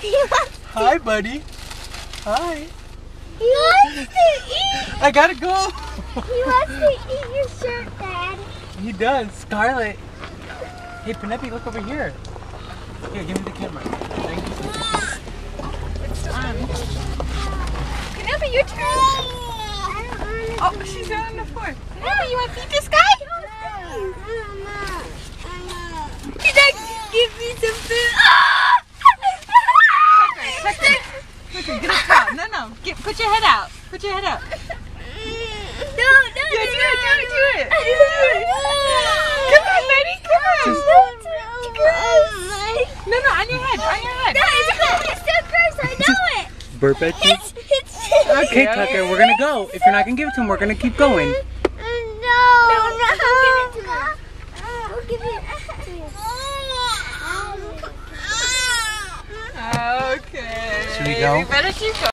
Hi, buddy. Hi. He wants to eat. I gotta go. He wants to eat your shirt, Dad. He does. Scarlet. Hey, Penelope, look over here. Here, give me the camera. Thank you. It's on. Penelope, your turn. Oh, she's down on the floor. Penelope, you want to feed this guy? He's like, give me some food. Tucker, get a towel. No. Put your head out. Put your head out. No. Yeah, do it. Come on, buddy. Come on. No, on your head. It's so gross. I know it. Burp at you? Okay, Tucker, we're gonna go. If you're not gonna give it to him, we're gonna keep going. No. We'll give it to you. Okay. Should we go? We better keep going.